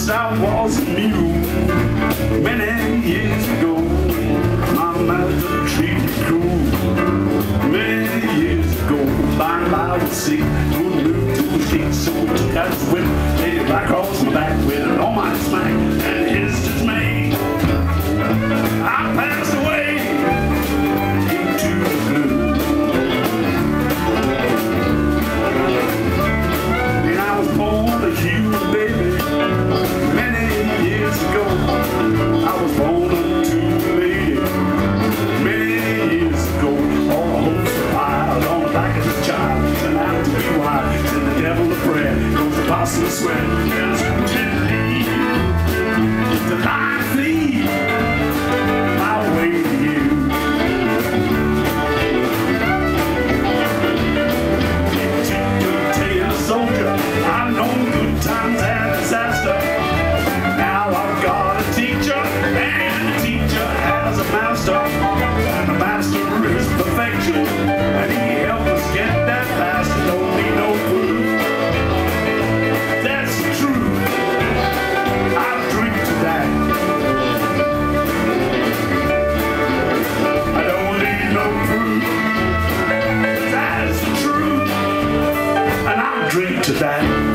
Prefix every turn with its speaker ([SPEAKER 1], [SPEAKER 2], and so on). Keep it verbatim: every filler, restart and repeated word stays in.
[SPEAKER 1] first I was a mule. Many years ago, my master treated me cruel. Many years ago, by and by I was sick, couldn't move to his feet, so I took out his whip, laid it right across my back with an almighty smack, and his dismay, I passed away into the blue. And I was born a human baby many years ago. I was born into a lady many years ago. All the hopes were piled on the back of this child, and out to be wise, and the devil to prayer, goes the apostle to swear, there's who can lead to lie flee my way to you. Soldier, I've known good times and disaster. Now I've got a teacher, and the teacher has a master, and the master is perfection, and he helped us get that faster. Don't need no proof. That's the truth. I drink to that. I don't need no proof. That's the truth. And I'll drink to that.